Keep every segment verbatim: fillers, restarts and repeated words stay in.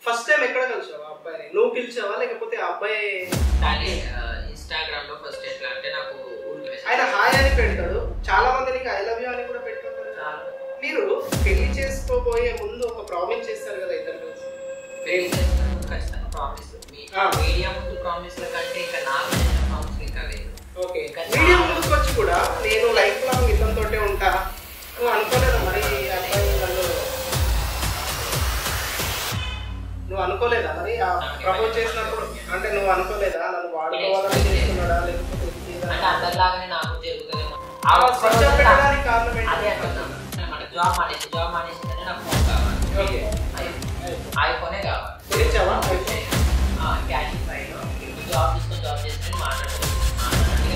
First time ఎక్కడ కలిసావు ఆ అబ్బాయిని? నువ్వు పిలిచావా లేకపోతే ఆ అబ్బాయి? ఇన్స్టాగ్రామ్ లో ఫస్ట్ ఎట్లా అంటే నాకు ఆయన హాయ్ అని పెడతాడు, చాలా మంది నీకు ఐ లవ్ యూ అని కూడా పెట్టుకుంటారు. మీరు పెళ్లి చేసుకోబోయే ముందు ఒక ప్రామిస్ చేస్తారు కదా ఇద్దరు కలిసి? పెళ్లి చేసుకున్న ఖచ్చితంగా ప్రామిస్. మీడియా ముందు ప్రామిస్ కంటే ఇంకా నాకు ప్రామిస్ ఇంకా లేదు. ఓకే, మీడియా ముందుకు వచ్చి కూడా నేను లైఫ్ లాంగ్ ఇతనితోటే ఉంటా నువ్వు అనుకోలేదా? మరి అబ్బాయి నన్ను నువ్వు అనుకోలేదా? మరి ఆ ప్రపోజ్ చేసినప్పుడు అంటే నువ్వు అనుకోలేదా నన్ను వాడుకోవాలని చేస్తున్నాడా లేకపోతే అందరిలాగానే నాకు జరుగుతుంది పెట్టడానికి కారణం ఏంటి? అదే అంటున్నాను, మన జాబ్ మానేసి జాబ్ మానేసిందంటే నాకు ఫోన్ కావాలి, ఐఫోనే కావాలి. తెచ్చావా? క్యాష్ ఫైల్ జాబ్ తీసుకొని జాబ్ చేసుకొని మాట్లాడుతుంది మాట్లాడాలి.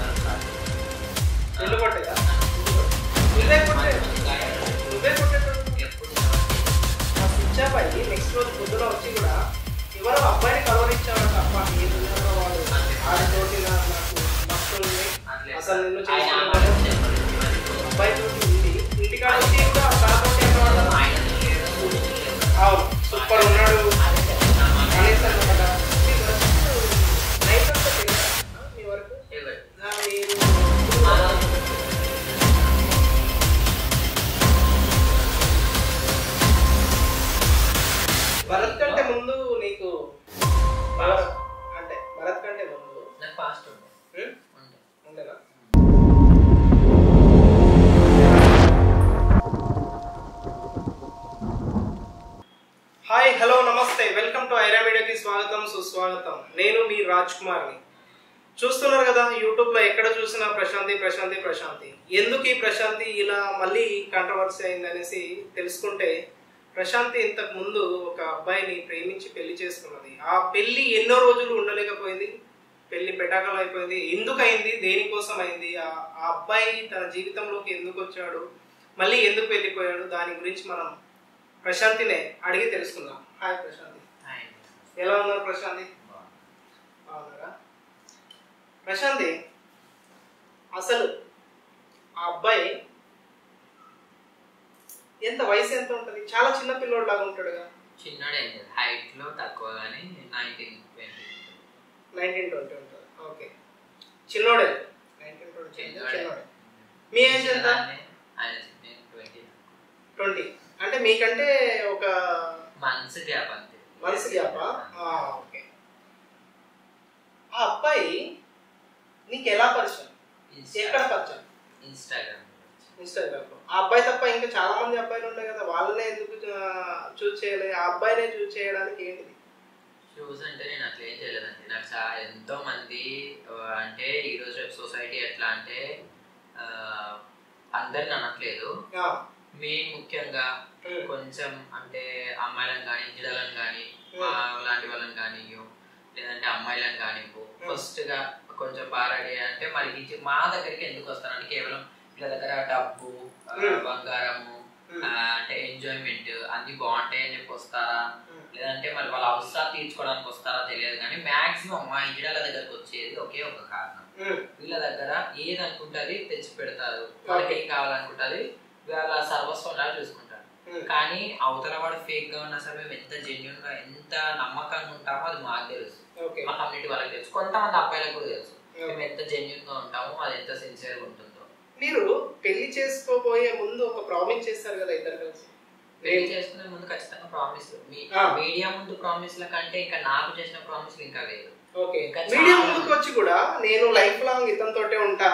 ఎల్లు కొట్టేదా? నువ్వే కొట్టే నువ్వే కొట్టేటప్పుడు ఇచ్చాబాయి నెక్స్ట్ రోజు పొద్దున వచ్చి కూడా ఎవరో అబ్బాయిని కలవరించాడు తప్ప వాడు ఆడితోటి నాకు మస్తు అసలు నిన్ను అబ్బాయి తోటి ఉంది ఇంటికాడ వచ్చి కూడా తనతోటి అవును సూపర్ ఉన్నాడు అనేసి అనమాట. నైట్ అంతా మీ వరకు మీరు భరత్ కంటే ముందు నీకు అంటే భరత్ కంటే ముందు నాకు ఫాస్ట్ ఉండే ఉండేనా? హాయ్ హలో నమస్తే, వెల్కమ్ టు ఐరా మీడియాకి స్వాగతం సుస్వాగతం. నేను మీ రాజ్ కుమార్ని. చూస్తున్నారు కదా యూట్యూబ్ లో ఎక్కడ చూసినా ప్రశాంతి ప్రశాంతి ప్రశాంతి. ఎందుకు ఈ ప్రశాంతి ఇలా మళ్ళీ కాంట్రవర్సీ అయింది అనేసి తెలుసుకుంటే, ప్రశాంతి ఇంతకు ముందు ఒక అబ్బాయిని ప్రేమించి పెళ్లి చేసుకున్నది. ఆ పెళ్లి ఎన్నో రోజులు ఉండలేకపోయింది, పెళ్లి పెటాకలు అయిపోయింది. ఎందుకు అయింది, దేనికోసం అయింది, ఆ అబ్బాయి తన జీవితంలోకి ఎందుకు వచ్చాడు, మళ్ళీ ఎందుకు వెళ్ళిపోయాడు, దాని గురించి మనం ప్రశాంతినే అడిగి తెలుసుకుందాం. హాయ్ ప్రశాంతి, ఎలా ఉన్నారు ప్రశాంతి? బాగున్నారా ప్రశాంతి? అసలు ఆ అబ్బాయి ఎంత వయసు ఎంత ఉంటుంది? చాలా చిన్న పిల్లోడు లాగా ఉంటాడుగా. చిన్నడే, హైట్ లో తక్కువ కానీ నైన్టీన్ ట్వంటీ నైన్టీన్ ట్వంటీ ఉంటుంది. ఓకే, చిన్నోడే. నైన్టీన్ ట్వంటీ చిన్నోడే. మీ ఏజ్ ఎంత? ట్వంటీ. అంటే మీకంటే ఒక మంత్స్ గ్యాప్ అంతే. మంత్స్ గ్యాపా? ఓకే. ఆ అబ్బాయి నీకు ఎలా పరిచయం, ఎక్కడ పరిచయం? ఇన్స్టాగ్రామ్. ఇన్స్టాగ్రామ్ లో. ఆ అబ్బాయి తప్ప ఇంకా చాలా మంది అబ్బాయిలు ఉన్నాయి కదా, వాళ్ళనే ఎందుకు చూస్ చేయలేదు? ఆ అబ్బాయినే చూస్ చేయడానికి ఏంటిది? చూస్ అంటే నేను అట్లా ఏం చేయలేదండి. నాకు చాలా ఎంతో మంది అంటే ఈరోజు రేపు సొసైటీ ఎట్లా అంటే అందరిని అనట్లేదు, మెయిన్ ముఖ్యంగా కొంచెం అంటే అమ్మాయిలను కానీ జిడలను కానీ లాంటి వాళ్ళని కానీ లేదంటే అమ్మాయిలను కానీ ఫస్ట్ గా కొంచెం బారాడి అంటే మరి మా దగ్గరికి ఎందుకు వస్తారంటే కేవలం వీళ్ళ దగ్గర డబ్బు బంగారము అంటే ఎంజాయ్మెంట్ అన్ని బాగుంటాయి అని చెప్పి వస్తారా, లేదంటే మరి వాళ్ళ అవసరాలు తీర్చుకోవడానికి వస్తారా తెలియదు. కానీ మాక్సిమం మా ఇంటిల దగ్గరకు వచ్చేది ఒకే ఒక కారణం, వీళ్ళ దగ్గర ఏది అనుకుంటుంది తెచ్చి పెడతారు, వాళ్ళకి ఏం కావాలనుకుంటుంది వాళ్ళ సర్వస్వం లాగా చూసుకుంటారు. కానీ అవతల వాడు ఫేక్ గా ఉన్నా సరే మేము ఎంత జెన్యున్ గా ఎంత నమ్మకంగా ఉంటామో అది మాకు తెలుసు, మా కమ్యూనిటీ వాళ్ళకి తెలుసు, కొంతమంది అబ్బాయిలకు కూడా తెలుసు మేము ఎంత జెన్యున్ గా ఉంటామో అది ఎంత సిన్సియర్ గా ఉంటుందో. మీరు పెళ్లి చేసుకోబోయే ముందు ఒక ప్రామిస్ చేస్తారు కదా ఇద్దరు కలిసి? పెళ్లి చేసుకునే ముందు ఖచ్చితంగా ప్రామిస్. మీడియా ముందు ప్రామిస్ ల కంటే ఇంకా నాకు చేసిన ప్రామిస్ ఇంకా లేదు. ఓకే, మీడియా ముందుకు వచ్చి కూడా నేను లైఫ్ లాంగ్ ఇతనితోటే ఉంటా,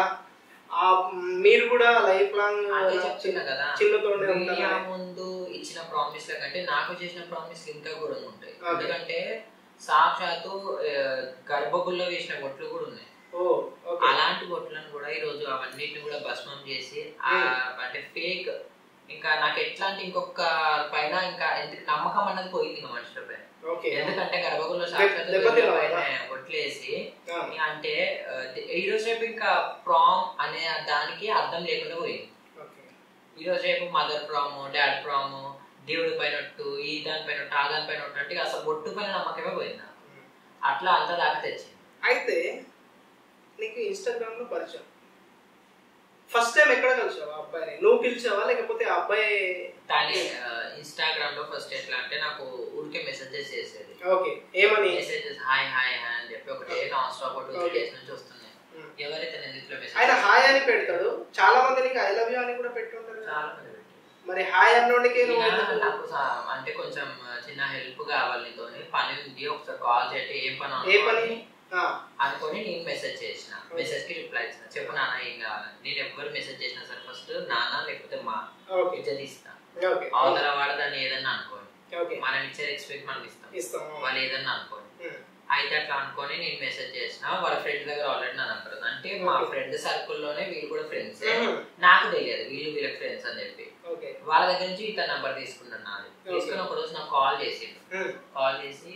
మీరు కూడా లైఫ్ లాంగ్ చెప్తున్నా కదా, చిన్నతోనే మీడియా ముందు ఇచ్చిన ప్రామిస్ ల కంటే నాకు చేసిన ప్రామిస్ ఇంకా కూడా ఉంటాయి. ఎందుకంటే సాక్షాత్తు గర్భగుల్లో వేసిన బొట్లు కూడా ఉన్నాయి. అలాంటి బొట్లను కూడా ఈ రోజు అవన్నిటిని కూడా భస్మం చేసి అంటే ఫేక్ ఇంకా నాకు ఎట్లా అంటే ఇంకొక పైన ఇంకా ఎందుకు నమ్మకం అన్నది పోయింది ఇంకా మనుషులపై. ఎందుకంటే గర్భగుల్లో సాక్షాత్తు బొట్లేసి అంటే ఈ రోజు రేపు ఇంకా ప్రామ్ అనే దానికి అర్థం లేకుండా పోయింది. ఈ రోజు రేపు మదర్ ప్రామ్ డాడ్ ప్రామ్ దేవుడి పైనట్టు ఈ దాని పైన ఆ దాని పైన అంటే అసలు బొట్టు పైన నమ్మకమే పోయింది. అట్లా అంత దాకా తెచ్చింది. అయితే నీకు ఇన్స్టాగ్రామ్ లో పరిచయం, ఫస్ట్ టైం ఎక్కడ కలిసావు ఆ అబ్బాయిని? నువ్వు పిలిచావా లేకపోతే ఆ అబ్బాయి? కానీ ఇన్స్టాగ్రామ్ లో ఫస్ట్ ఎట్లా అంటే నాకు ఊరికే మెసేజ్ చేసి ఓకే ఏమని మెసేజెస్ హాయ్ హాయ్ హాయ్ అని చెప్పి ఒకటే non stop two three days నుంచి వస్తున్నాయి. ఎవరైతే నేను ఇట్లా మెసేజ్ ఆయన హాయ్ అని పెడతాడు, చాలా మంది నీకు ఐ లవ్ యూ అని కూడా పెట్టుంటారు. చాలా మంది మరి హాయ్ అన్నోడికి నాకు అంటే కొంచెం చిన్న హెల్ప్ కావాలి, నీతో పని ఉంది ఒకసారి కాల్ చేయండి, ఏ పని ఏ పని అనుకొని నేను మెసేజ్ చేసిన, మెసేజ్ కి రిప్లై ఇచ్చిన, చెప్పు నాన్న ఏం కావాలి. నేను ఎవరు మెసేజ్ చేసినా సరే ఫస్ట్ నాన్న లేకపోతే మా ఇజ్జత్ ఇస్తాను. అవతల వాడు దాన్ని ఏదన్నా అనుకోని మనం ఇచ్చే రెస్పెక్ట్ మనం ఇస్తాం, వాళ్ళు ఏదన్నా అనుకోని. అయితే అట్లా అనుకొని నేను మెసేజ్ చేసిన, వాళ్ళ ఫ్రెండ్ దగ్గర ఆల్రెడీ నా నంబర్ ఉంది. అంటే మా ఫ్రెండ్ సర్కిల్ లోనే వీళ్ళు కూడా ఫ్రెండ్స్, నాకు తెలియదు వీళ్ళు వీళ్ళ ఫ్రెండ్స్ అని చెప్పి వాళ్ళ దగ్గర నుంచి ఇట్లా నంబర్ తీసుకున్నాను. నాది తీసుకుని ఒక రోజు నాకు కాల్ చేసిండు, కాల్ చేసి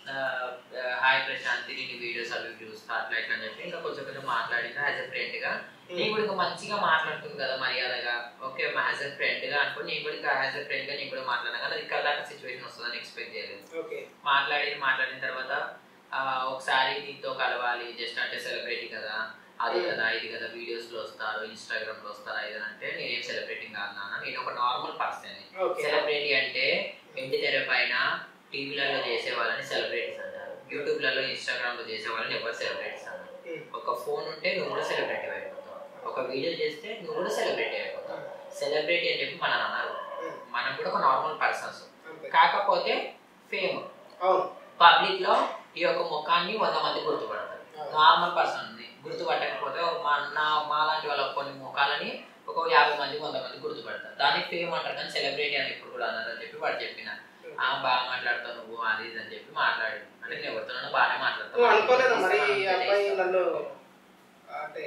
హాయ్ ప్రశాంతి నేను వీడియోస్ అవి చూస్తా అట్లా ఇట్లా అని చెప్పి ఇంకా కొంచెం కొంచెం మాట్లాడినా యాజ్ ఎ ఫ్రెండ్ గా. నేను కూడా ఇంకా మంచిగా మాట్లాడుతుంది కదా మర్యాదగా, ఓకే యాజ్ ఎ ఫ్రెండ్ గా అనుకో. నేను కూడా ఇంకా యాజ్ ఎ ఫ్రెండ్ గా నేను కూడా మాట్లాడినా కానీ ఇక్కడ దాకా సిచ్యువేషన్ వస్తుందని ఎక్స్పెక్ట్ చేయలేదు. మాట్లాడి మాట్లాడిన తర్వాత ఒకసారి నీతో కలవాలి జస్ట్ అంటే సెలబ్రిటీ కదా అది కదా ఇది కదా వీడియోస్ లో వస్తారు ఇన్స్టాగ్రామ్ లో వస్తారు ఏదైనా అంటే నేనేం సెలబ్రిటీ కాదు నాన్న, నేను ఒక నార్మల్ పర్సన్. సెలబ్రిటీ అంటే ఇంటి తెర పైన టీవీలలో చేసే వాళ్ళని సెలబ్రిటీస్ అంటారు, యూట్యూబ్ లలో ఇన్స్టాగ్రామ్ లో చేసే వాళ్ళని ఎవరు సెలబ్రిటీస్ అన్నారు. ఒక ఫోన్ ఉంటే నువ్వు కూడా సెలబ్రిటీ అయిపోతావు, ఒక వీడియో చేస్తే నువ్వు కూడా సెలబ్రిటీ అయిపోతావు. సెలబ్రిటీ అని చెప్పి మనం అన్నారు, మనం కూడా ఒక నార్మల్ పర్సన్స్. కాకపోతే ఫేమ్ పబ్లిక్ లో ఈ యొక్క ముఖాన్ని వంద మంది గుర్తుపడతారు, నార్మల్ పర్సన్ గుర్తుపట్టకపోతే మా నా మా లాంటి వాళ్ళ కొన్ని ముఖాలని ఒక యాభై మంది వంద మంది గుర్తుపడతారు. దానికి ఫేమ్ అంటారు కానీ సెలబ్రిటీ అని ఇప్పుడు కూడా అన్నారు అని చెప్పి వాడు చెప్పిన. ఆ బాగా మాట్లాడతావు నువ్వు అది ఇది అని చెప్పి మాట్లాడి అంటే నేను ఎవరితోనో బాగానే మాట్లాడతాను. అనుకోలేదు మరి అబ్బాయి నన్ను అంటే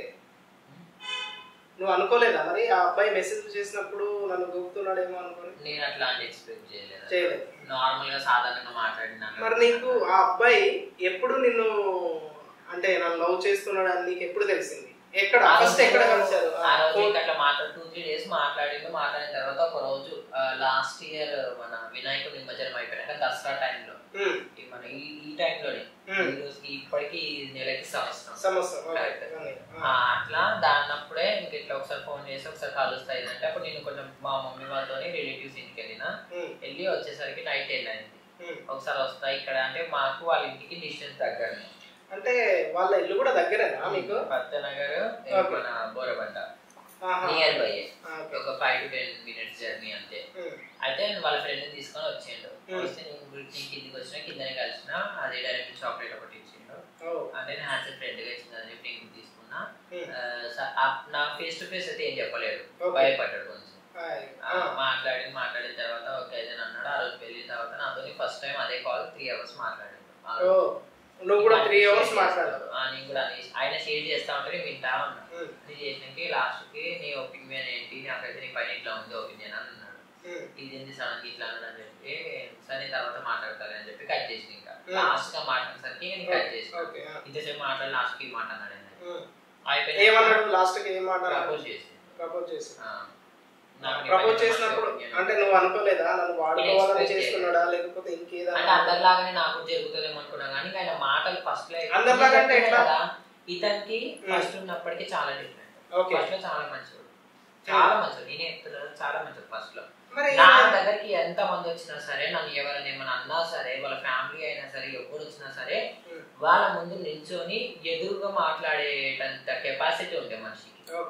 నువ్వు అనుకోలేదా మరి ఆ అబ్బాయి మెసేజ్ చేసినప్పుడు నన్ను గొప్పతున్నాడేమో అనుకోని? నేను అట్లా అంటే ఎక్స్పెక్ట్ చేయలేదు, చేయలేదు. నార్మల్ గా సాధారణంగా మాట్లాడినా. మరి నీకు ఆ అబ్బాయి ఎప్పుడు నిన్ను అంటే నన్ను లవ్ చేస్తున్నాడు అని నీకు ఎప్పుడు తెలిసింది? ఎక్కడ ఫస్ట్ ఎక్కడ కలిసారు? ఆ రోజు అట్లా మాట్లాడు టూ త్రీ డేస్ మాట్లాడిండు. మాట్లాడిన తర్వాత ఒక రోజు లాస్ట్ ఇయర్ మన వినాయకుడు నిమజ్జనం అయిపోయాక దసరా టైంలో మన ఈ టైంలోనే ఈ రోజుకి ఇప్పటికి నెలకి సంవత్సరం సంవత్సరం అట్లా దాన్నప్పుడే ఇంక ఇట్లా ఒకసారి ఫోన్ చేసి ఒకసారి కలుస్తాయి అంటే అప్పుడు నేను కొంచెం మా మమ్మీ వాళ్ళతో రిలేటివ్స్ ఇంటికి వెళ్ళిన, వెళ్ళి వచ్చేసరికి నైట్ టెన్ అయింది. ఒకసారి వస్తా ఇక్కడ అంటే మాకు వాళ్ళ ఇంటికి డిస్టెన్స్ దగ్గరనే, అంటే వాళ్ళ ఇల్లు కూడా దగ్గరేనా మీకు? పత్తనగర్ మన బోరబండ నియర్ బై, ఒక five to ten minutes journey అంతే. అయితే వాళ్ళ ఫ్రెండ్ తీసుకొని వచ్చిండు, వస్తే నేను కిందికి వచ్చిన కిందనే కలిసిన, అదే డైరెక్ట్ చాక్లెట్ ఒకటి ఇచ్చిండు. అంటే నేను హ్యాస్ ఎ ఫ్రెండ్ గా ఇచ్చింది అని చెప్పి నేను తీసుకున్నా. నా ఫేస్ టు ఫేస్ అయితే ఏం చెప్పలేదు, భయపడ్డాడు కొంచెం. మాట్లాడి మాట్లాడిన తర్వాత ఓకే అయితే అన్నాడు. ఆ రోజు వెళ్ళిన తర్వాత నాతో ఫస్ట్ టైం అదే కాల్ త్రీ అవర్స్ మాట్లాడాడు. నువ్వు కూడా త్రీ అవర్స్ మాట్లాడాడు. నేను కూడా ఆయన షేర్ చేస్తా ఉంటే నేను వింటా ఉన్నా. నేను చేసినాక లాస్ట్ కి నీ ఒపీనియన్ ఏంటి, నాకైతే నీ పైన ఇట్లా ఉంది ఒపీనియన్ అని అన్నాడు. ఇది ఏంటి సడన్ ఇట్లా అన్నాడు అని చెప్పి సరే తర్వాత మాట్లాడతాను అని చెప్పి కట్ చేసిన. ఇంకా లాస్ట్ గా మాట్లాడేసరికి నేను కట్ చేసిన. ఇంతసేపు మాట్లాడి లాస్ట్ కి మాట్లాడాడు. అయిపోయింది లాస్ట్ కి ఏం మాట ప్రపోజ్ చేసి ప్రపోజ్ చేసి ప్రపోజ్ చేసినప్పుడు అంటే నువ్వు అనుకోలేదా నన్ను వాడుకోవాలని చేస్తున్నాడా లేకపోతే ఇంకేదా? అంటే అందరిలాగానే నాకు జరుగుతుందేమో అనుకున్నా కానీ ఆయన మాటలు ఫస్ట్ లో అందరిలాగంటే ఎట్లా ఇతనికి ఫస్ట్ ఉన్నప్పటికీ చాలా డిఫరెంట్. ఫస్ట్ లో చాలా మంచివాడు, చాలా మంచివాడు. నేనే చెప్తున్నాను చాలా మంచివాడు. ఫస్ట్ లో నా దగ్గరికి ఎంత మంది వచ్చినా సరే, నన్ను ఎవరైనా ఏమైనా అన్నా సరే, వాళ్ళ ఫ్యామిలీ అయినా సరే, ఎవరు వచ్చినా సరే వాళ్ళ ముందు నిల్చొని ఎదురుగా మాట్లాడేటంత కెపాసిటీ ఉండే మనిషికి.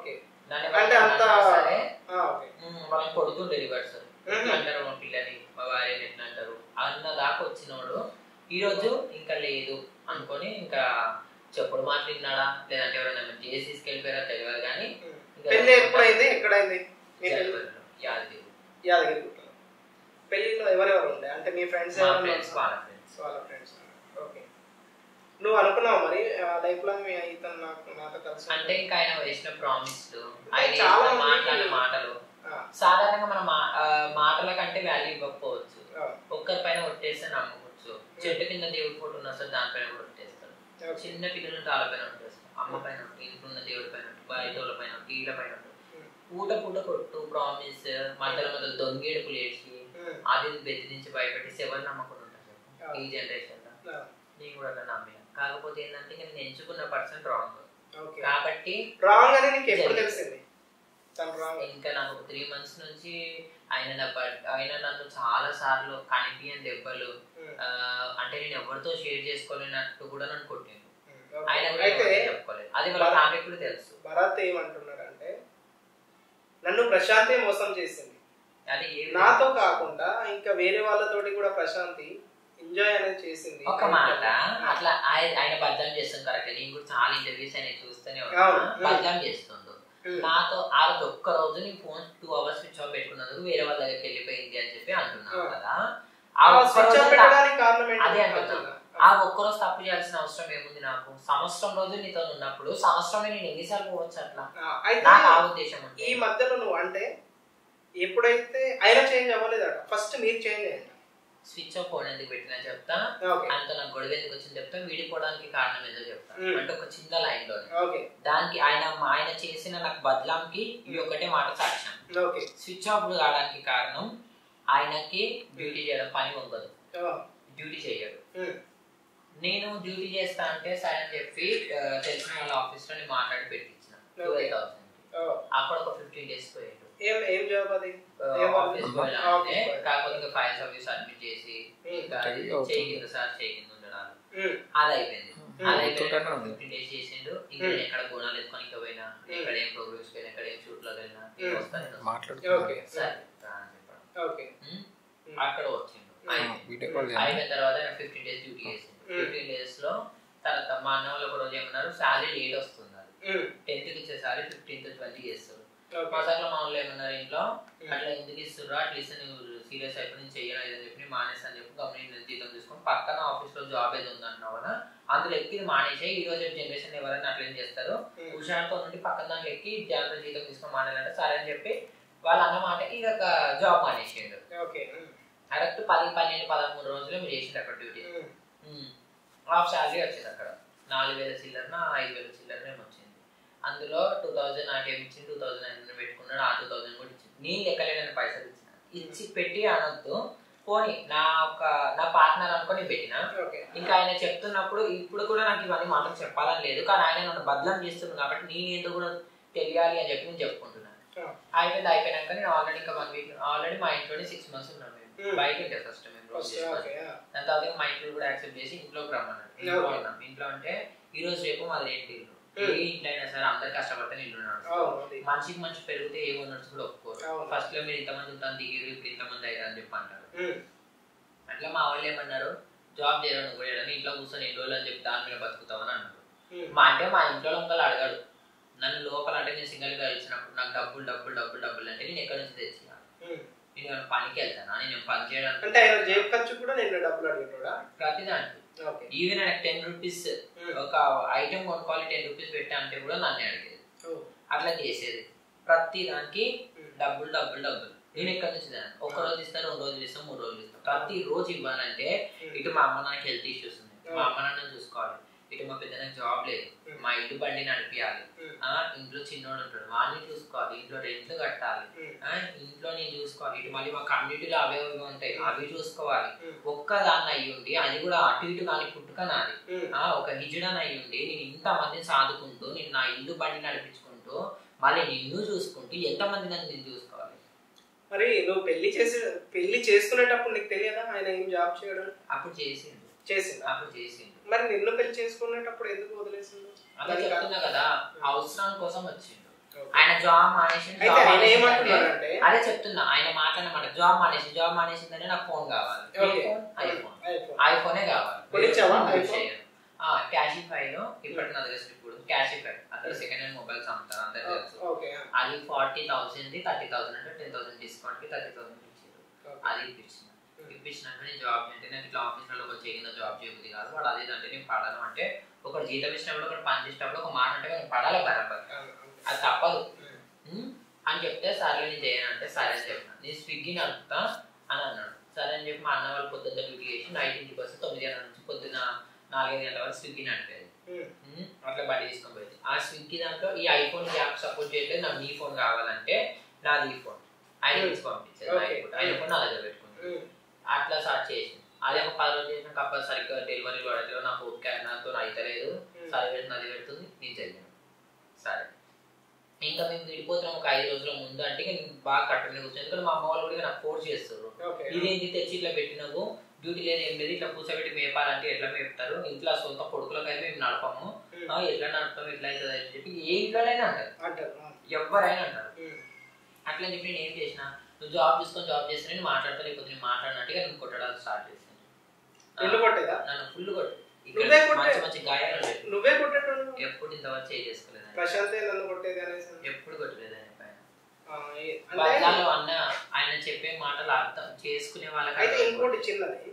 వాళ్ళని కొడుతుండే రివర్స్ అంటారు, మా పిల్లని మా భార్యని ఎట్లా అంటారు అన్న దాకా వచ్చినోడు ఈ రోజు ఇంకా లేదు అనుకొని ఇంకా చెప్పుడు మాట్లాడినాడా లేదంటే ఎవరైనా చేసి తీసుకెళ్ళిపోయారా తెలియదు కానీ ఎప్పుడైంది ఎక్కడైంది? యాదగిరి యాదగిరి పెళ్లిలో ఎవరెవరు ఉండే అంటే మీ ఫ్రెండ్స్? వాళ్ళ ఫ్రెండ్స్ వాళ్ళ ఫ్రెండ్స్ ఓకే. నువ్వు అనుకున్నావు మరి లైఫ్ లాంగ్ ఇతను నాకు నాతో కలిసి అంటే ఇంకా ఆయన వేసిన ప్రామిస్ ఆయన మాట్లాడిన మాటలు సాధారణంగా మన మాటల కంటే వాల్యూ ఇవ్వకపోవచ్చు. ఒక్కరి పైన ఒట్టేస్తే నమ్మవచ్చు. చెట్టు కింద దేవుడి ఫోటో ఉన్నా సరే దానిపైన కూడా ఒట్టేస్తారు. చిన్న పిల్లలు వాళ్ళ పైన ఒట్టేస్తారు, అమ్మ పైన ఇంట్లో ఉన్న దేవుడి పైన బయట పైన వీళ్ళ పైన పూట పూట కొట్టు ప్రామిస్ మధ్యలో మధ్యలో దొంగేడుపులు వేసి అది బెదిరించి భయపెట్టి ఎవరు నమ్మకుండా ఉంటారు ఈ జనరేషన్ లో. నేను కూడా అట్లా నమ్మిన. కాకపోతే ఏంటంటే నేను ఎంచుకున్న పర్సన్ రాంగ్ కాబట్టి రాంగ్ అని నీకు ఎప్పుడు తెలిసింది? ఇంకా నాకు ఒక త్రీ మంత్స్ నుంచి ఆయన ఆయన నన్ను చాలా సార్లు కనిపించని దెబ్బలు అంటే నేను ఎవరితో షేర్ చేసుకోలేనట్టు కూడా నన్ను కొట్టిండు. ఆయన చెప్పుకోలేదు, అది వాళ్ళ ఫ్యామిలీ కూడా తెలుసు. భరత్ ఏమంటున్నాడంటే నన్ను ప్రశాంతి మోసం చేసింది, అది నాతో కాకుండా ఇంకా వేరే వాళ్ళతోటి కూడా ప్రశాంతి ఎంజాయ్ అనేది చేసింది. ఒక మాట అట్లా ఆయన బద్నాం చేస్తుంది కరెక్ట్. నేను కూడా చాలా ఇంటర్వ్యూస్ ఆయన చూస్తూనే ఉన్నాను, బద్నాం చేస్తుండు. నాతో ఆ రోజు ఒక్క రోజు నేను phone two hours switch off పెట్టుకున్నందుకు వేరే వాళ్ళ దగ్గరికి వెళ్ళిపోయింది అని చెప్పి అంటున్నాను కదా. అదే అంటున్నాను, ఆ ఒక్కరోజు తప్పు చేయాల్సిన అవసరం ఏముంది నాకు? సంవత్సరం రోజులు నీతో ఉన్నప్పుడు సంవత్సరమే నేను ఎన్నిసార్లు పోవచ్చు అట్లా? నాకు ఆ ఉద్దేశం. ఈ మధ్యలో నువ్వు అంటే ఎప్పుడైతే ఆయన చేంజ్ అవ్వలేదట, ఫస్ట్ మీరు చేంజ్ అయ్యారు. స్విచ్ ఆఫ్ ఫోన్ ఎందుకు పెట్టినా చెప్తా, ఆయనతో నాకు గొడవ ఎందుకు వచ్చింది చెప్తా, విడిపోవడానికి కారణం ఏదో చెప్తా. అంటే ఒక చిన్న లైన్ లో దానికి ఆయన ఆయన చేసిన నాకు బదలాంకి ఈ ఒకటే మాట సాక్ష్యం. స్విచ్ ఆఫ్ కావడానికి కారణం ఆయనకి డ్యూటీ చేయడం పని ఉండదు, డ్యూటీ చేయడు. నేను డ్యూటీ చేస్తా అంటే సరే అని చెప్పి తెలిసిన వాళ్ళ ఆఫీస్ లో మాట్లాడి పెట్టించిన ట్వెల్వ్ థౌసండ్. అక్కడ ఒక ఫిఫ్టీన్ డేస్ పోయాడు. ఆఫీస్ బాయ్ అంటే కాకపోతే ఫైర్ సర్వీస్ అడ్మిట్ చేసి చేయి కింద సార్ చేయి కింద ఉండడాలు అది అయిపోయింది. అది అయిపోయిన ఫిఫ్టీన్ డేస్ చేసిండు. ఇంకా ఎక్కడ గుణాలు ఎత్తుకొని ఇంకా పోయినా, ఎక్కడ ఏం ప్రోగ్రామ్స్ పోయినా, ఎక్కడ ఏం షూట్ లో వెళ్ళినా అక్కడ వచ్చిండు. అయిపోయిన తర్వాత ఫిఫ్టీన్ డేస్ డ్యూటీ చేసిండు. ఫిఫ్టీన్ డేస్ లో తర్వాత మా అన్న వాళ్ళు ఒక రోజు ఏమన్నారు, శాలరీ లేట్ వస్తుంది, టెన్త్ కి ఇచ్చే శాలరీ ఫిఫ్టీన్త్ ట్వంటీ చేస్తారు. మా సార్లు మా వాళ్ళు ఏమన్నారు, ఇంట్లో అట్లా ఎందుకు ఇస్తుర్రా, అట్లీస్ట్ నువ్వు సీరియస్ అయిపోయి నేను చెయ్యను అని చెప్పి మానేసి అని చెప్పి గవర్నమెంట్ జీతం తీసుకొని పక్కన ఆఫీస్ లో జాబ్ ఏది ఉందంటున్నావు కదా అందులో ఎక్కి మానేసే. ఈ రోజు జనరేషన్ ఎవరైనా అట్లా ఏం చేస్తారు, హుషారుతో నుండి పక్కన దాంట్లో ఎక్కి జాగ్రత్త జీతం తీసుకొని మానేయాలంటే సరే అని చెప్పి వాళ్ళు అన్నమాటకి ఇక జాబ్ మానేసిండు. కరెక్ట్ పది పన్నెండు పదమూడు రోజులు మీరు చేసిండు అక్కడ డ్యూటీ. హాఫ్ శాలరీ వచ్చింది అక్కడ, నాలుగు వేల చిల్లరన ఐదు వేల చిల్లరన ఏమి వచ్చింది. అందులో టూ థౌజండ్ నాకేమి ఇచ్చింది, టూ థౌజండ్ నైన్ హండ్రెడ్ పెట్టుకున్నాడు, ఆ టూ థౌజండ్ కూడా ఇచ్చింది. నేను లెక్కలేని పైసలు ఇచ్చిన, ఇచ్చి పెట్టి అనొద్దు పోనీ నా ఒక నా పార్ట్నర్ అనుకొని పెట్టిన. ఇంకా ఆయన చెప్తున్నప్పుడు ఇప్పుడు కూడా నాకు ఇవన్నీ మాటలు చెప్పాలని లేదు, కానీ ఆయన నన్ను బదలం చేస్తున్నాను కాబట్టి నేను ఏంటో కూడా తెలియాలి అని చెప్పి నేను చెప్పుకుంటున్నాను. అయిపోయింది. అయిపోయినాక నేను ఆల్రెడీ ఇంకా వన్ వీక్ ఆల్రెడీ మా ఇంట్లోనే సిక్స్ మంత్స్ ఉన్నాం. మేము బయట ఉంటే ఫస్ట్ మేము రోజు చేసుకొని దాని తర్వాత మా ఇంట్లో కూడా యాక్సెప్ట్ చేసి ఇంట్లోకి రమ్మన్నాడు. ఇంట్లో ఉన్నాం. ఇంట్లో అంటే ఈ రోజు రేపు మాది ఏంటి ఇల్లు, ఏ ఇంట్లో అయినా సరే అందరు కష్టపడితే ఇల్లు నడుస్తుంది. మనిషికి మనిషి పెరిగితే ఏ ఓనర్స్ కూడా ఒప్పుకోరు. ఫస్ట్ లో మీరు ఇంతమంది ఉంటాను దిగిరు, ఇప్పుడు ఇంతమంది అయ్యారు అని చెప్పి అంటారు. అట్లా మా వాళ్ళు ఏమన్నారు, జాబ్ చేయడం నువ్వు కూడా ఇంట్లో కూర్చొని ఎన్ని రోజులు అని చెప్పి దాని మీద బతుకుతామని అన్నారు. మా అంటే మా ఇంట్లో ఒకళ్ళు అడగాడు నన్ను లోపల, అంటే నేను సింగిల్ గా ఇచ్చినప్పుడు నాకు డబ్బులు డబ్బులు డబ్బులు డబ్బులు అంటే నేను ఎక్కడి నుంచి తెచ్చినా, నేను పనికి వెళ్తానా, నేను పని చేయడానికి ప్రతి దాంట్లో ఈవెన్ ఆయన టెన్ రూపీస్ ఒక ఐటమ్ కొనుక్కోవాలి టెన్ రూపీస్ పెట్టా అంటే కూడా నన్ను అడిగేది. అట్లా చేసేది ప్రతి దానికి డబ్బులు డబ్బులు డబ్బులు. నేను ఎక్కడి నుంచి దాన్ని ఒక రోజు ఇస్తాను, రెండు రోజులు ఇస్తాను, మూడు రోజులు ఇస్తాను. ప్రతి రోజు ఇవ్వాలంటే ఇటు మా అమ్మ నాకు హెల్త్ ఇష్యూస్ ఉన్నాయి, మా అమ్మ నాన్న చూసుకోవాలి, ఇటు మా పెద్ద జాబ్ లేదు, మా ఇల్లు బండి నడిపియాలి, ఇంట్లో చిన్నోడు ఉంటాడు వాడిని చూసుకోవాలి, ఇంట్లో రెంట్ కట్టాలి, ఇంట్లో నేను చూసుకోవాలి, ఇటు మళ్ళీ మా కమ్యూనిటీలో అవే ఉంటాయి అవి చూసుకోవాలి. ఒక్క దాన్ని అయ్యి ఉండి అది కూడా అటు ఇటు కానీ పుట్టుక నాది, ఒక హిజుడని అయ్యి ఉండి నేను ఇంత మందిని సాదుకుంటూ నేను నా ఇల్లు బండి నడిపించుకుంటూ మళ్ళీ నిన్ను చూసుకుంటూ ఎంతమంది నన్ను నేను చూసుకోవాలి. మరి నువ్వు పెళ్లి చేసి పెళ్లి చేసుకునేటప్పుడు నీకు తెలియదా ఆయన ఏం జాబ్ చేయడం? అప్పుడు చేసిండు చేసిండు అప్పుడు చేసిండు మరి నిన్ను పెళ్లి చేసుకునేటప్పుడు ఎందుకు వదిలేసిండు? అలా చెప్తున్నా కదా, అవసరం కోసం వచ్చిండు. ఆయన జాబ్ మానేసి అదే చెప్తున్నా, ఆయన మాట్లాడమాట జాబ్ మానేసి జాబ్ మానేసిందనే నాకు ఫోన్ కావాలి, ఐఫోన్ ఐఫోనే కావాలి. క్యాషిఫై లో ఇప్పటి నా దగ్గర ఇప్పుడు క్యాషిఫై అక్కడ సెకండ్ హ్యాండ్ మొబైల్స్ అమ్ముతారు అందరు తెలుసు. అది ఫార్టీ థౌసండ్ థర్టీ థౌసండ్ అంటే టెన్ థౌసండ్ డిస్కౌంట్ కి థర్టీ థౌసండ్ ఇచ్చారు. అది ఇప్పించిన ఇప్పించినాక నేను జాబ్ అంటే నేను ఇట్లా ఆఫీస్లో ఒక చేయకుండా జాబ్ చేయబుద్ది కాదు, వాడు అదే అంటే నేను పడాను అంటే ఒకటి జీతం ఇచ్చినప్పుడు ఒకటి పని చేసినప్పుడు ఒక మాట అంటే నేను పడాలి బరాబర్, అది తప్పదు అని చెప్తే సరే నేను చేయను అంటే సరే అని చెప్పిన. నేను స్విగ్గీ నడుపుతా అని అన్నాడు. సరే అని చెప్పి మా అన్న వాళ్ళు పొద్దున్న డ్యూటీ చేసి నైట్ ఇంటికి వస్తే తొమ్మిది గంటల నుంచి పొద్దున్న నాలుగైదు గంటల వరకు స్విగ్గీ నడిపేది. అట్లా బండి తీసుకొని పోయింది. ఆ స్విగ్గీ దాంట్లో ఈ ఐఫోన్ యాప్ సపోర్ట్ చేయట్లేదు, నాకు నీ ఫోన్ కావాలంటే నాది ఈ ఫోన్ ఆయన తీసి పంపించారు. ఆయన ఫోన్ నా దగ్గర పెట్టుకుంది. అట్లా స్టార్ట్ చేసింది. అదే ఒక పది రోజులు చేసినాక అప్పుడు సరిగ్గా డెలివరీ పడట్లేదు, నాకు ఓకే నాతో అయితలేదు, సరే పెట్టి నది పెడుతుంది, నేను చదివాను. సరే ఇంకా మేము విడిపోతున్నాం ఒక ఐదు రోజుల ముందు అంటే నేను బాగా కట్టుకుని కూర్చొని, ఎందుకంటే మా అమ్మ వాళ్ళు కూడా నాకు ఫోర్స్ చేస్తారు, ఇదేంటి తెచ్చి ఇట్లా పెట్టినావు డ్యూటీ లేదు ఏం లేదు, ఇట్లా కూర్చోబెట్టి మేపాలంటే ఎట్లా మేపుతారు, ఇంట్లో సొంత కొడుకులకైతే మేము నడపము, ఎట్లా నడుపుతాం ఎట్లా అవుతుంది అని చెప్పి ఏ ఇంట్లోనైనా అంటారు, ఎవరైనా అంటారు. అట్లా చెప్పి నేను ఏం చేసిన, నువ్వు జాబ్ చూసుకొని జాబ్ చేస్తే నేను మాట్లాడతా, లేకపోతే నేను మాట్లాడినట్టుగా నువ్వు కొట్టడానికి స్టార్ట్ చేసాను. నన్ను ఫుల్ కొట్టి మంచి మంచి గాయాలు నువ్వే కొట్టేటోడు, ఎప్పుడు ఇంతవరకు చేయి చేసుకోలేదు, ప్రశాంతే నన్ను కొట్టేది అనేసి ఎప్పుడు కొట్టలేదు ఆయన పైన. బజార్లో అన్న ఆయన చెప్పే మాటలు అర్థం చేసుకునే వాళ్ళకి. అయితే ఇంకోటి చిన్నది,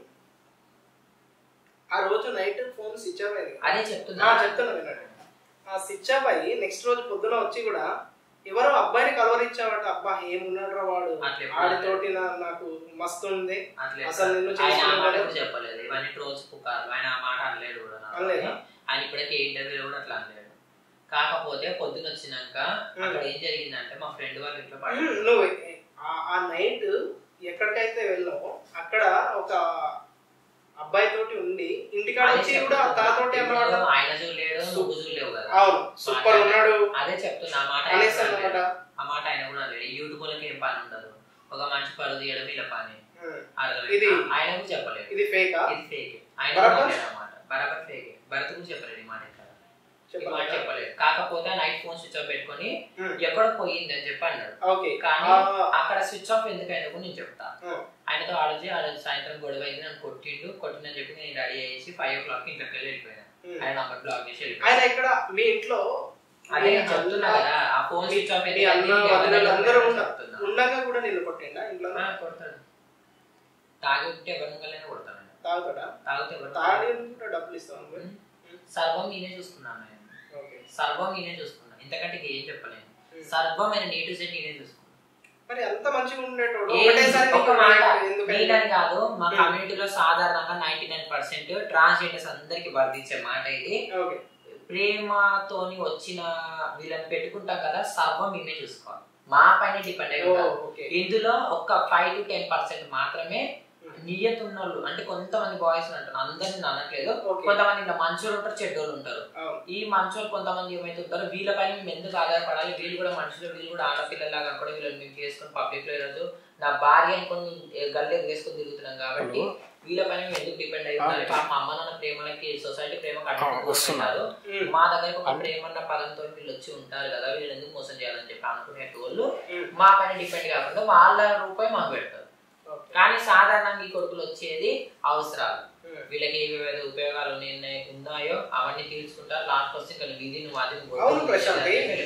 ఆ రోజు నైట్ ఫోన్ స్విచ్ ఆఫ్ అయింది, అదే చెప్తున్నా చెప్తున్నా విన్నాడు. ఆ స్విచ్ ఆఫ్ అయ్యి నెక్స్ట్ రోజు పొద్దున వచ్చి కూడా ఎవరో అబ్బాయిని కలవరిచ్చావట, అబ్బా ఏమున్నాడు రా వాడు, ఆడితోటి నాకు మస్తు ఉంది, అసలు నిన్ను చెప్పలేదు, ఇవన్నీ ట్రోల్స్ పుకార్లు, ఆయన ఆ మాట అనలేడు కూడా, ఆయన ఇప్పటికే ఇంటర్వ్యూలో కూడా అట్లా అనలేడు. కాకపోతే పొద్దున వచ్చినాక అక్కడ ఏం జరిగిందంటే మా ఫ్రెండ్ వాళ్ళ ఇంట్లో నువ్వు ఆ నైట్ ఎక్కడికైతే వెళ్ళావో అక్కడ ఒక అబ్బాయి తోటి ఉండి ఇంటికాడ వచ్చి కూడా తాతోటి అన్నమాట, ఆయన చూడలేడు నువ్వు చూడలేవు కదా, అవును సూపర్ ఉన్నాడు, అదే చెప్తున్నా. ఆ మాట ఆ మాట ఆయన కూడా అనలేడు. యూట్యూబ్ వాళ్ళకి ఏం పని ఉండదు, ఒక మంచి పరువు తీయడం ఇలా పని, ఇది ఆయన కూడా చెప్పలేదు, ఇది ఫేక్, ఇది ఫేక్, ఆయన అన్నమాట బరాబర్ ఫేక్. భరత్ కూడా చెప్పలేదు ఈ మాట, చెప్పలేదు. కాకపోతే నైట్ ఫోన్ స్విచ్ ఆఫ్ పెట్టుకొని ఎక్కడ పోయింది అని చెప్పి అన్నాడు. కానీ అక్కడ స్విచ్ ఆఫ్ ఎందుకైనా కూడా నేను చెప్తా. ఆయనతో ఆలోచి ఆ రోజు సాయంత్రం గొడవ అయింది, నన్ను కొట్టిండు, కొట్టిందని చెప్పి నేను రెడీ అయ్యేసి ఫైవ్ ఓ క్లాక్ ఇంట్లోకి వెళ్ళి వెళ్ళిపోయాను. ఆయన నంబర్ బ్లాక్ చేసి వెళ్ళిపోయాను. ఇక్కడ మీ ఇంట్లో అదే చెప్తున్నా కదా, ఆ ఫోన్ స్విచ్ ఆఫ్ అయితే ఉండగా కూడా నేను కొట్టిండా ఇంట్లో? కొడతాడు, తాగితే ఎవరి ముంగలైనా కొడతాడు. తాగుతాడా? తాగితే తాగి డబ్బులు ఇస్తాను. సర్వం నేనే చూసుకున్నాను, సర్వం నేనే చూసుకున్నా, ఇంతకంటే ఏం చెప్పలేను. సర్వం ఆయన నీటు సెట్ నేనే చూసుకున్నా. మరి అంత మంచిగా ఉండేటోడు నేనని కాదు, మా కమ్యూనిటీలో సాధారణంగా నైన్టీ నైన్ పర్సెంట్ ట్రాన్స్జెండర్స్ అందరికి వర్తించే మాట ఇది. ప్రేమతోని వచ్చిన వీళ్ళని పెట్టుకుంటాం కదా, సర్వం మేమే చూసుకోవాలి, మా పైన డిపెండ్ అయి ఉంటారు. ఇందులో ఒక ఫైవ్ టు టెన్ పర్సెంట్ మాత్రమే నియత ఉన్నోళ్ళు, అంటే కొంతమంది బాయ్స్ అంటారు, అందరిని అనట్లేదు, కొంతమంది ఇలా మంచోళ్ళు ఉంటారు, చెడ్డోళ్ళు ఉంటారు. ఈ మంచోళ్ళు కొంతమంది ఏమైతే ఉంటారో వీళ్ళపైన మేము ఎందుకు ఆధారపడాలి, వీళ్ళు కూడా మనుషులు, వీళ్ళు కూడా ఆడపిల్లలాగా కూడా వీళ్ళని మేము చేసుకుని పబ్లిక్ లో ఈరోజు నా భార్య అనుకుని గల్లే వేసుకొని తిరుగుతున్నాం కాబట్టి వీళ్ళపైన మేము ఎందుకు డిపెండ్ అయి ఉండాలి. మా అమ్మ నాన్న ప్రేమలకి సొసైటీ ప్రేమకు అడ్డుకుంటున్నారు, మా దగ్గర ఒక ప్రేమ అన్న పదంతో వీళ్ళు వచ్చి ఉంటారు కదా, వీళ్ళు ఎందుకు మోసం చేయాలని చెప్పి అనుకునేటోళ్ళు మా పైన డిపెండ్ కాకుండా వాళ్ళ రూపాయి మాకు పెడతారు. కానీ సాధారణంగా ఈ కొడుకులు వచ్చేది అవసరాలు, వీళ్ళకి ఏవేవైతే ఉపయోగాలు ఉన్నాయో అవన్నీ తీర్చుకుంటారు. లాస్ట్ వస్తే ఇక్కడ వీధి వాది.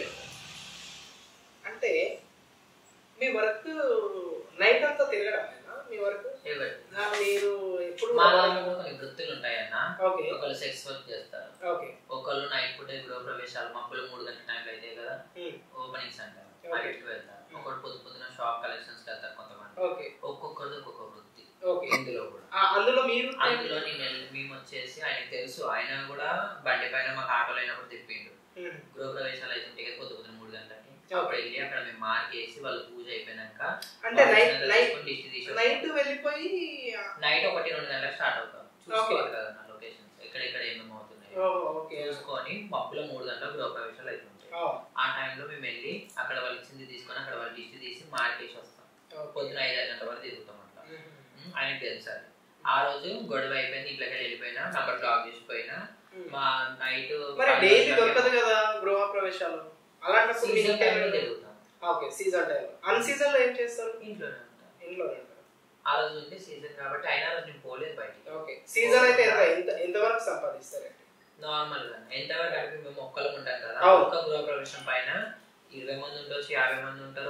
అంటే మీ వర్క్ నైట్ అంతా తిరగడం మీ వర్క్? మీరు ఎప్పుడు మా దాంట్లో కూడా కొన్ని వృత్తులు ఉంటాయన్న, ఒకళ్ళు సెక్స్ వర్క్ చేస్తారు, ఒకళ్ళు నైట్ పూట గృహ ప్రవేశాలు మబ్బులు మూడు గంటల టైంలో అయితే కదా ఓపెనింగ్స్ అంటారు, అవిటికి వెళ్తారు. ఒకటి పొద్దు పొద్దున షాప్ కలెక్షన్స్ వెళ్తారు కొంతమంది, ఒక్కొక్కరిది ఒక్కొక్క వృత్తి. ఇందులో కూడా అందులో మీరు అందులో నేను మేము వచ్చేసి ఆయనకు తెలుసు, ఆయన కూడా బండి పైన మాకు ఆటోలు అయినప్పుడు తిప్పిండు. గృహ ప్రవేశాలు అయితే ఉంటాయి కదా పొద్దు పొద్దున మూడు గంటలకి, అప్పుడు వెళ్ళి అక్కడ మేము మార్కేసి వాళ్ళు పూజ అయిపోయినాక అంటే నైట్ వెళ్ళిపోయి నైట్ ఒకటి రెండు గంటలకు స్టార్ట్ అవుతాం. చూసుకోవాలి కదా నా లొకేషన్స్ ఎక్కడెక్కడ ఏమేమి అవుతున్నాయి చూసుకొని మబ్బులో మూడు గంటలకు గృహ ప్రవేశాలు అయితే ఉంటాయి. ఆ టైంలో మేము వెళ్ళి అక్కడ వాళ్ళు ఇచ్చింది తీసుకొని అక్కడ వాళ్ళు దిష్టి తీసి మార్కేసి వస్తాం. పొద్దున ఐదు ఐదు గంటల వరకు తిరుగుతాం అట్లా. ఆయనకు తెలుసు అది. ఆ రోజు గొడవ అయిపోయింది, ఇంట్లోకి వెళ్ళిపోయినా నంబర్ బ్లాక్ చేసిపోయినా మా నైట్ డైలీ దొరకదు కదా గృహ ప్రవేశాలు, అలాంటప్పుడు సీజన్ టైంలో తిరుగుతాం. Okay, season time. Un season లో ఏం చేస్తారు? ఇంట్లోనే ఉంటాం. ఇంట్లోనే ఉంటారు. ఆ రోజు ఉంటే సీజన్ కాబట్టి అయినా రోజు నేను పోలేదు బయటికి. ఓకే, సీజన్ అయితే ఎంత ఎంతవరకు సంపాదిస్తారండి? నార్మల్ గా ఎంతవరకు అంటే మేము ఒక్కలు ఉంటాం కదా, ఒక్క గృహ ప్రవేశం పైన ఇరవై మంది ఉండొచ్చు, యాభై మంది ఉంటారు,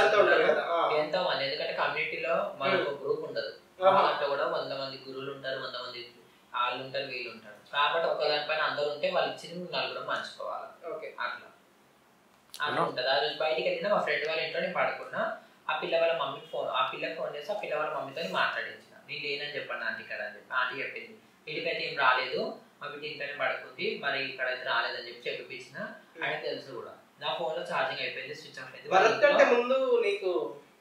ఎంత మంది. ఎందుకంటే కమ్యూనిటీలో మనకు ఒక గ్రూప్ ఉంటది, దాంట్లో కూడా వంద మంది గురువులు ఉంటారు, వంద మంది వాళ్ళు ఉంటారు, వీళ్ళు ఉంటారు. కాబట్టి ఒక్క దానిపైన అందరు ఉంటే వాళ్ళు ఇచ్చింది నలుగురు పంచుకోవాలి. అట్లా అట్లా ఉంటది. ఆ రోజు బయటికి వెళ్ళినా మా ఫ్రెండ్ వాళ్ళ ఇంట్లో నేను పడుకున్నా, ఆ పిల్ల వాళ్ళ మమ్మీ ఫోన్ ఆ పిల్లకి ఫోన్ చేసి ఆ పిల్ల వాళ్ళ మమ్మీతో మాట్లాడించిన, నేను లేనని చెప్పండి ఆంటీ ఇక్కడ అని చెప్పి. ఆంటీ చెప్పింది ఇంటికైతే ఏం రాలేదు, మా బిడ్డ ఇంట్లోనే పడుకుంది, మరి ఇక్కడైతే రాలేదని చెప్పి చెప్పిపించిన. ఆయన తెలుసు కూడా. నా ఫోన్ లో ఛార్జింగ్ అయిపోయింది, స్విచ్ ఆఫ్ అయింది. భరత్ కంటే ముందు నీకు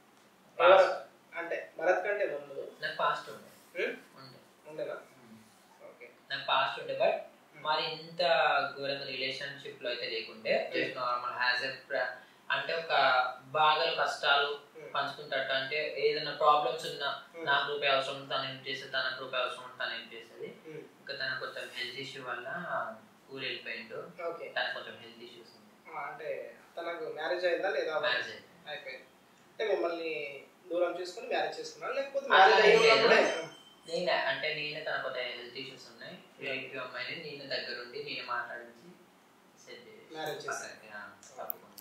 అంటే భరత్ కంటే ముందు నాకు పాస్ట్ ఉండే ఉండే ఉండేనా? నాకు పాస్ట్ ఉండే, బట్ మరి ఇంత ఘోరంగా రిలేషన్షిప్ లో అయితే లేకుండే. జస్ట్ నార్మల్ హ్యాజ్ ఎ అంటే ఒక బాధలు కష్టాలు పంచుకుంటాడు. అంటే ఏదైనా ప్రాబ్లమ్స్ ఉన్నా నాకు రూపాయి అవసరం ఉంటే తను హెల్ప్ చేస్తుంది, తనకు రూపాయి అవసరం ఉంటే తను హెల్ప్ చేస్తుంది. ఇంకా తన కొంచెం హెల్త్ ఇష్యూ వల్ల ఊరు వెళ్ళిపోయిండు. తనకు కొంచెం హెల్త్ ఇష్యూస్ ఉంది. అంటే తనకు మ్యారేజ్ అయిందా లేదా? మ్యారేజ్ అయిపోయింది. అంటే మిమ్మల్ని దూరం చేసుకుని మ్యారేజ్ చేసుకున్నాను లేకపోతే మ్యారేజ్ అయినప్పుడే? నేనే అంటే నేనే తన కొంత హెల్త్ ఇష్యూస్ ఉన్నాయి, రిలేటివ్ అమ్మాయిని నేను దగ్గరుండి నేను మాట్లాడించి సెట్ మ్యారేజ్ చేశాను.